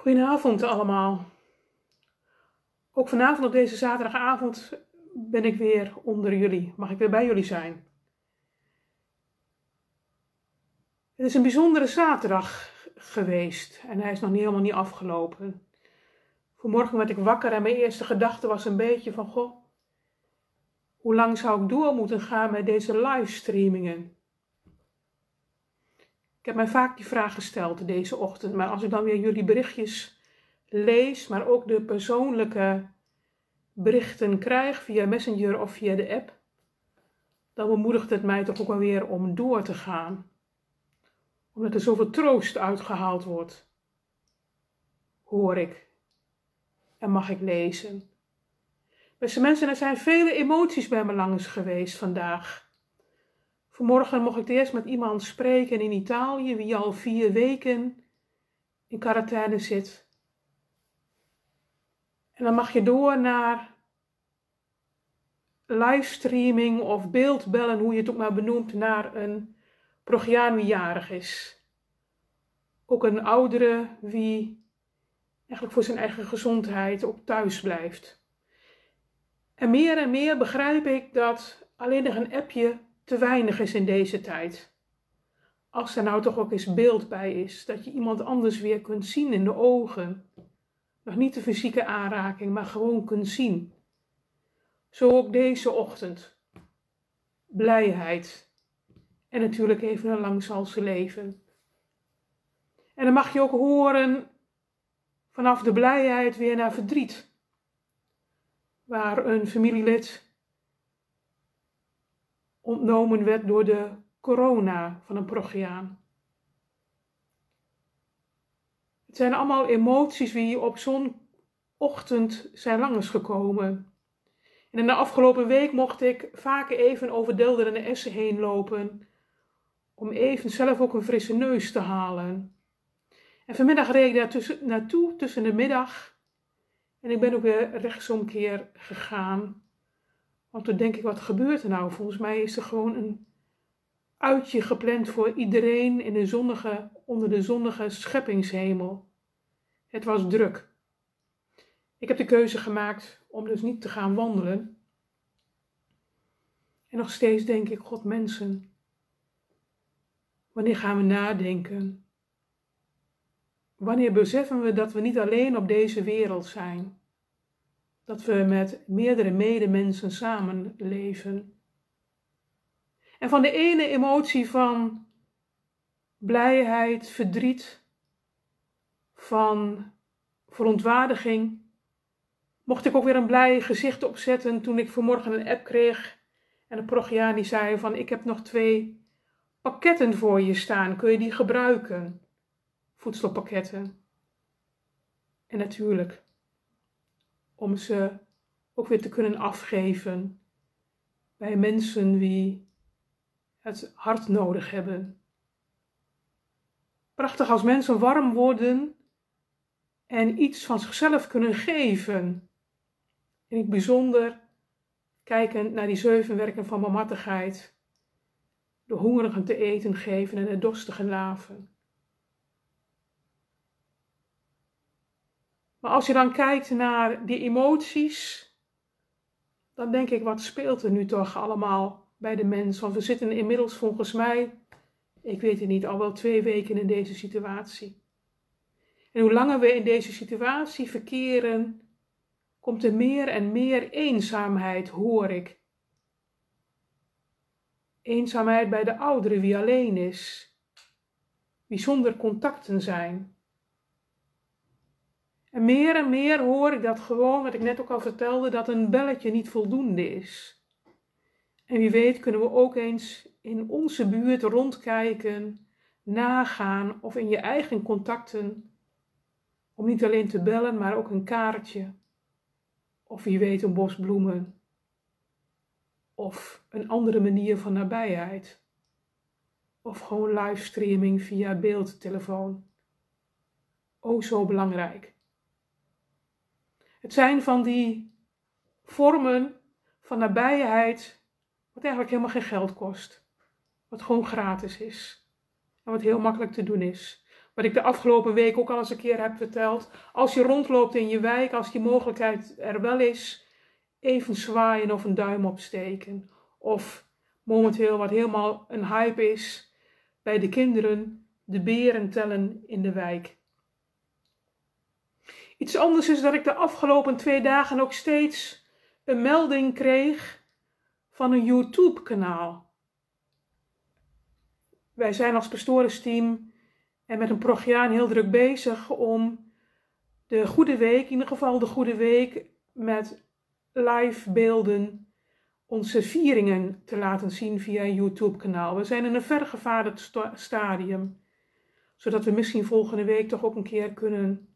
Goedenavond allemaal. Ook vanavond op deze zaterdagavond ben ik weer onder jullie. Mag ik weer bij jullie zijn? Het is een bijzondere zaterdag geweest en hij is nog helemaal niet afgelopen. Vanmorgen werd ik wakker en mijn eerste gedachte was een beetje van, goh, hoe lang zou ik door moeten gaan met deze livestreamingen? Ik heb mij vaak die vraag gesteld deze ochtend, maar als ik dan weer jullie berichtjes lees, maar ook de persoonlijke berichten krijg via Messenger of via de app, dan bemoedigt het mij toch ook wel weer om door te gaan. Omdat er zoveel troost uitgehaald wordt, hoor ik en mag ik lezen. Beste mensen, er zijn vele emoties bij me langs geweest vandaag. Vanmorgen mocht ik eerst met iemand spreken in Italië, wie al 4 weken in quarantaine zit. En dan mag je door naar livestreaming of beeldbellen, hoe je het ook maar benoemt, naar een progiaan wie jarig is. Ook een oudere wie eigenlijk voor zijn eigen gezondheid ook thuis blijft. En meer begrijp ik dat alleen nog een appje te weinig is in deze tijd. Als er nou toch ook eens beeld bij is, dat je iemand anders weer kunt zien in de ogen. Nog niet de fysieke aanraking, maar gewoon kunt zien. Zo ook deze ochtend. Blijheid. En natuurlijk even een lang zal ze leven. En dan mag je ook horen vanaf de blijheid weer naar verdriet. Waar een familielid ontnomen werd door de corona van een progiaan. Het zijn allemaal emoties die op zo'n ochtend zijn langsgekomen. En in de afgelopen week mocht ik vaak even over Delder en Essen heen lopen, om even zelf ook een frisse neus te halen. En vanmiddag reed ik daar naartoe tussen de middag en ik ben ook weer rechtsomkeer gegaan. Want toen denk ik, wat gebeurt er nou? Volgens mij is er gewoon een uitje gepland voor iedereen in onder de zonnige scheppingshemel. Het was druk. Ik heb de keuze gemaakt om dus niet te gaan wandelen. En nog steeds denk ik, God mensen, wanneer gaan we nadenken? Wanneer beseffen we dat we niet alleen op deze wereld zijn? Dat we met meerdere medemensen samenleven. En van de ene emotie van blijheid, verdriet, van verontwaardiging, mocht ik ook weer een blij gezicht opzetten toen ik vanmorgen een app kreeg en de progiaan die zei van, ik heb nog 2 pakketten voor je staan, kun je die gebruiken? Voedselpakketten. En natuurlijk, om ze ook weer te kunnen afgeven bij mensen die het hard nodig hebben. Prachtig als mensen warm worden en iets van zichzelf kunnen geven. En ik bijzonder kijkend naar die 7 werken van barmhartigheid, de hongerigen te eten geven en de dorstigen laven. Maar als je dan kijkt naar die emoties, dan denk ik, wat speelt er nu toch allemaal bij de mens? Want we zitten inmiddels volgens mij, ik weet het niet, al wel 2 weken in deze situatie. En hoe langer we in deze situatie verkeren, komt er meer en meer eenzaamheid, hoor ik. Eenzaamheid bij de ouderen, wie alleen is, wie zonder contacten zijn. En meer hoor ik dat gewoon, wat ik net ook al vertelde, dat een belletje niet voldoende is. En wie weet kunnen we ook eens in onze buurt rondkijken, nagaan of in je eigen contacten, om niet alleen te bellen, maar ook een kaartje. Of wie weet een bos bloemen. Of een andere manier van nabijheid. Of gewoon livestreaming via beeldtelefoon. O, zo belangrijk. Het zijn van die vormen van nabijheid wat eigenlijk helemaal geen geld kost. Wat gewoon gratis is. En wat heel makkelijk te doen is. Wat ik de afgelopen week ook al eens een keer heb verteld. Als je rondloopt in je wijk, als die mogelijkheid er wel is, even zwaaien of een duim opsteken. Of momenteel wat helemaal een hype is, bij de kinderen de beren tellen in de wijk. Iets anders is dat ik de afgelopen 2 dagen ook steeds een melding kreeg van een YouTube-kanaal. Wij zijn als pastorensteam en met een parochiaan heel druk bezig om de Goede Week, in ieder geval de Goede Week, met live beelden onze vieringen te laten zien via een YouTube-kanaal. We zijn in een vergevorderd stadium, zodat we misschien volgende week toch ook een keer kunnen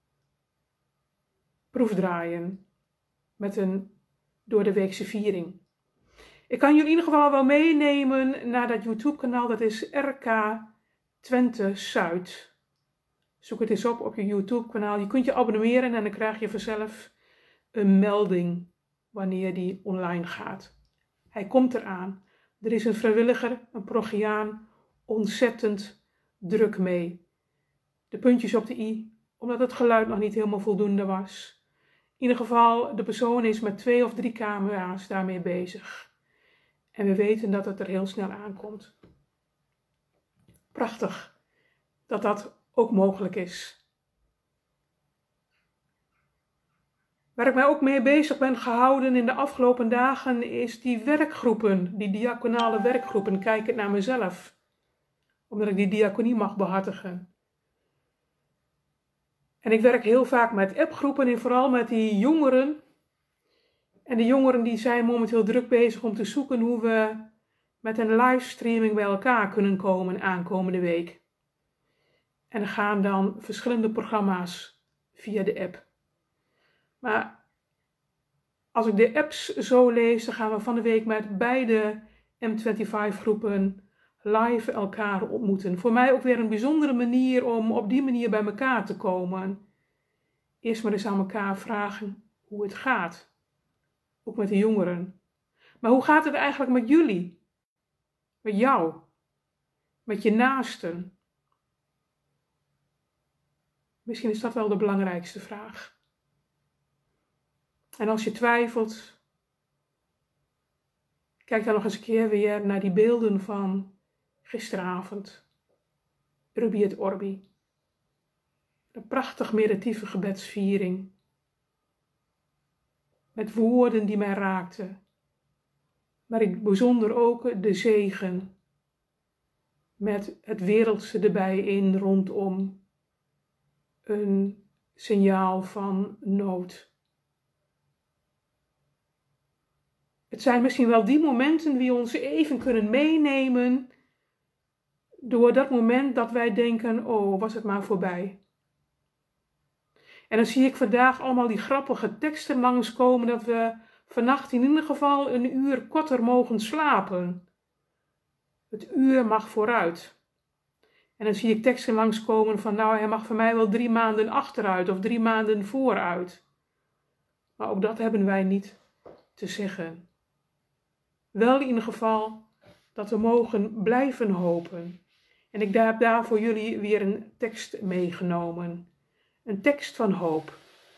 proefdraaien met een doordeweekse viering. Ik kan jullie in ieder geval wel meenemen naar dat YouTube-kanaal, dat is RK Twente Zuid. Zoek het eens op je YouTube-kanaal. Je kunt je abonneren en dan krijg je vanzelf een melding wanneer die online gaat. Hij komt eraan. Er is een vrijwilliger, een parochiaan, ontzettend druk mee. De puntjes op de i, omdat het geluid nog niet helemaal voldoende was. In ieder geval, de persoon is met 2 of 3 camera's daarmee bezig. En we weten dat het er heel snel aankomt. Prachtig dat dat ook mogelijk is. Waar ik mij ook mee bezig ben gehouden in de afgelopen dagen is die werkgroepen, die diaconale werkgroepen. Kijkend naar mezelf, omdat ik die diaconie mag behartigen. En ik werk heel vaak met appgroepen en vooral met die jongeren. En de jongeren die zijn momenteel druk bezig om te zoeken hoe we met een livestreaming bij elkaar kunnen komen aankomende week. En er gaan dan verschillende programma's via de app. Maar als ik de apps zo lees, dan gaan we van de week met beide M25-groepen live elkaar ontmoeten. Voor mij ook weer een bijzondere manier om op die manier bij elkaar te komen. Eerst maar eens aan elkaar vragen hoe het gaat. Ook met de jongeren. Maar hoe gaat het eigenlijk met jullie? Met jou? Met je naasten? Misschien is dat wel de belangrijkste vraag. En als je twijfelt, kijk dan nog eens een keer weer naar die beelden van gisteravond. Urbi et Orbi. Een prachtig meditatieve gebedsviering. Met woorden die mij raakten. Maar in het bijzonder ook de zegen. Met het wereldse erbij in rondom. Een signaal van nood. Het zijn misschien wel die momenten die ons even kunnen meenemen door dat moment dat wij denken, oh, was het maar voorbij. En dan zie ik vandaag allemaal die grappige teksten langskomen dat we vannacht in ieder geval een uur korter mogen slapen. Het uur mag vooruit. En dan zie ik teksten langskomen van, nou, hij mag voor mij wel 3 maanden achteruit of 3 maanden vooruit. Maar ook dat hebben wij niet te zeggen. Wel in ieder geval dat we mogen blijven hopen. En ik heb daar voor jullie weer een tekst meegenomen. Een tekst van hoop.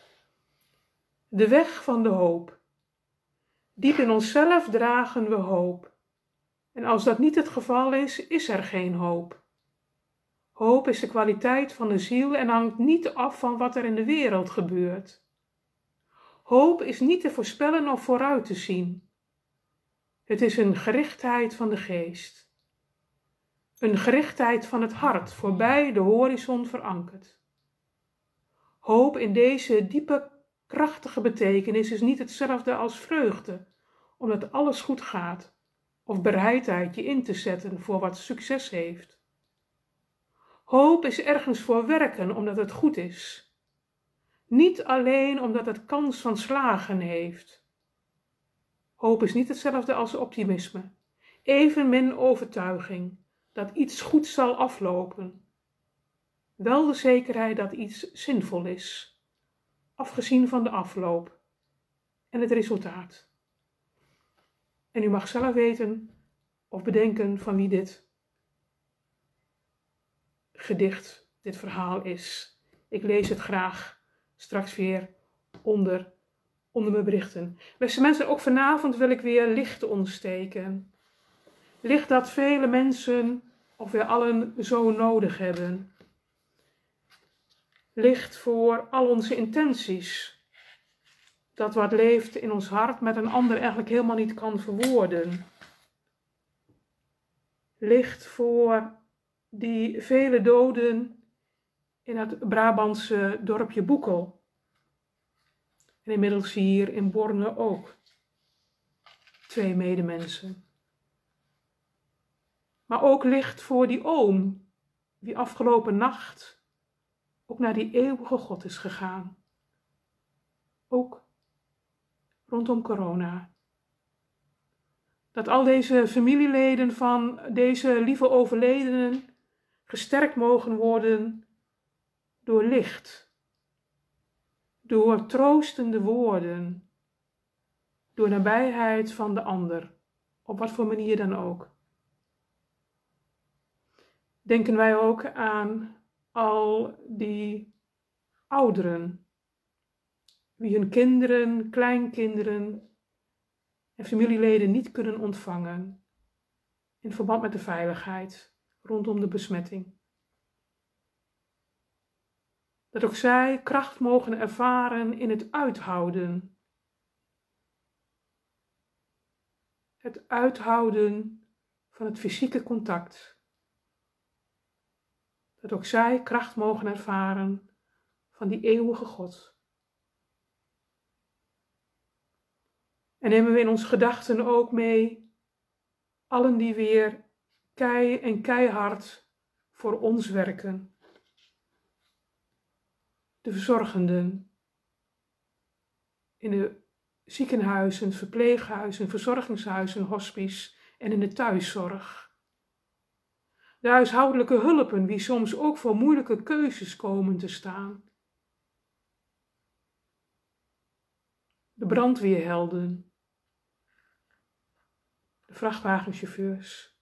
De weg van de hoop. Diep in onszelf dragen we hoop. En als dat niet het geval is, is er geen hoop. Hoop is de kwaliteit van de ziel en hangt niet af van wat er in de wereld gebeurt. Hoop is niet te voorspellen of vooruit te zien. Het is een gerichtheid van de geest. Een gerichtheid van het hart, voorbij de horizon verankerd. Hoop in deze diepe, krachtige betekenis is niet hetzelfde als vreugde, omdat alles goed gaat, of bereidheid je in te zetten voor wat succes heeft. Hoop is ergens voor werken, omdat het goed is. Niet alleen omdat het kans van slagen heeft. Hoop is niet hetzelfde als optimisme, evenmin overtuiging dat iets goed zal aflopen. Wel de zekerheid dat iets zinvol is, afgezien van de afloop en het resultaat. En u mag zelf weten of bedenken van wie dit gedicht, dit verhaal is. Ik lees het graag straks weer onder mijn berichten. Beste mensen, ook vanavond wil ik weer licht ontsteken. Licht dat vele mensen, of we allen, zo nodig hebben. Licht voor al onze intenties. Dat wat leeft in ons hart met een ander eigenlijk helemaal niet kan verwoorden. Licht voor die vele doden in het Brabantse dorpje Boekel. En inmiddels hier in Borne ook. 2 medemensen. Maar ook licht voor die oom, die afgelopen nacht ook naar die eeuwige God is gegaan. Ook rondom corona. Dat al deze familieleden van deze lieve overledenen gesterkt mogen worden door licht, door troostende woorden, door nabijheid van de ander, op wat voor manier dan ook. Denken wij ook aan al die ouderen, wie hun kinderen, kleinkinderen en familieleden niet kunnen ontvangen in verband met de veiligheid rondom de besmetting. Dat ook zij kracht mogen ervaren in het uithouden. Het uithouden van het fysieke contact. Dat ook zij kracht mogen ervaren van die eeuwige God. En nemen we in onze gedachten ook mee allen die weer keihard voor ons werken. De verzorgenden in de ziekenhuizen, verpleeghuizen, verzorgingshuizen, hospice en in de thuiszorg. De huishoudelijke hulpen, die soms ook voor moeilijke keuzes komen te staan. De brandweerhelden, de vrachtwagenchauffeurs,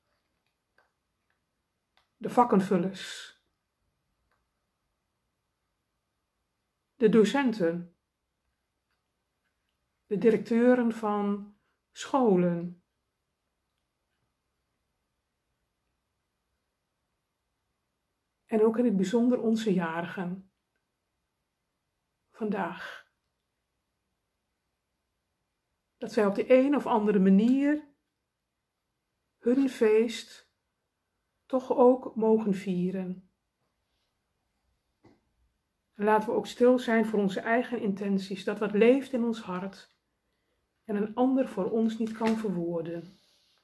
de vakkenvullers, de docenten, de directeuren van scholen, en ook in het bijzonder onze jarigen vandaag. Dat zij op de een of andere manier hun feest toch ook mogen vieren. En laten we ook stil zijn voor onze eigen intenties, dat wat leeft in ons hart en een ander voor ons niet kan verwoorden.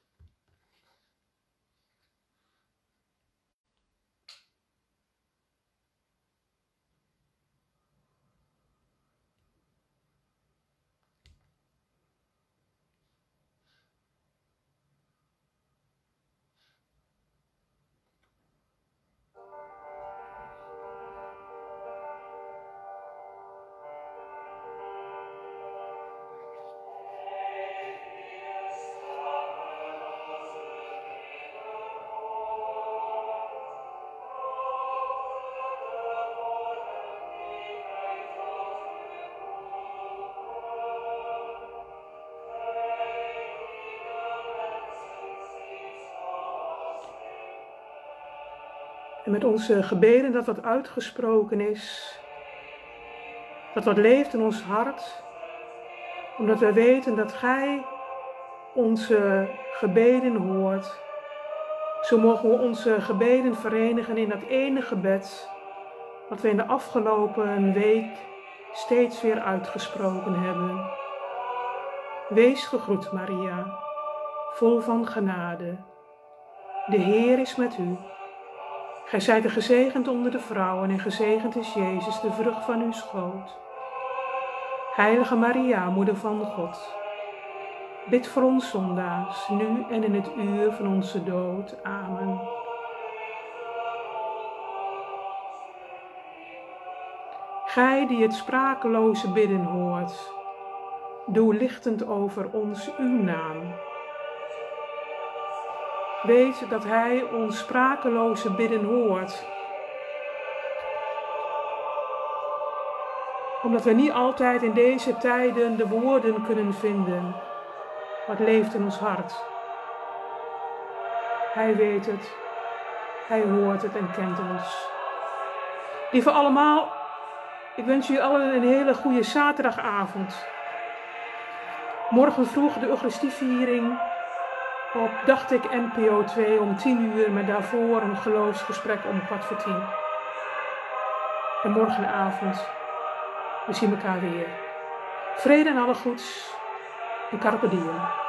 En met onze gebeden dat wat uitgesproken is, dat wat leeft in ons hart, omdat we weten dat Gij onze gebeden hoort. Zo mogen we onze gebeden verenigen in dat ene gebed, wat we in de afgelopen week steeds weer uitgesproken hebben. Wees gegroet, Maria, vol van genade. De Heer is met u. Gij zijt gezegend onder de vrouwen en gezegend is Jezus, de vrucht van uw schoot. Heilige Maria, moeder van God, bid voor ons zondaars, nu en in het uur van onze dood. Amen. Gij die het sprakeloze bidden hoort, doe lichtend over ons uw naam. Weet dat Hij ons sprakeloze bidden hoort. Omdat we niet altijd in deze tijden de woorden kunnen vinden. Wat leeft in ons hart. Hij weet het. Hij hoort het en kent ons. Lieve allemaal, ik wens jullie allen een hele goede zaterdagavond. Morgen vroeg de Eucharistieviering op, dacht ik, NPO 2 om 10:00, maar daarvoor een geloofsgesprek om 9:15. En morgenavond, we zien elkaar weer. Vrede en alle goeds en carpe diem.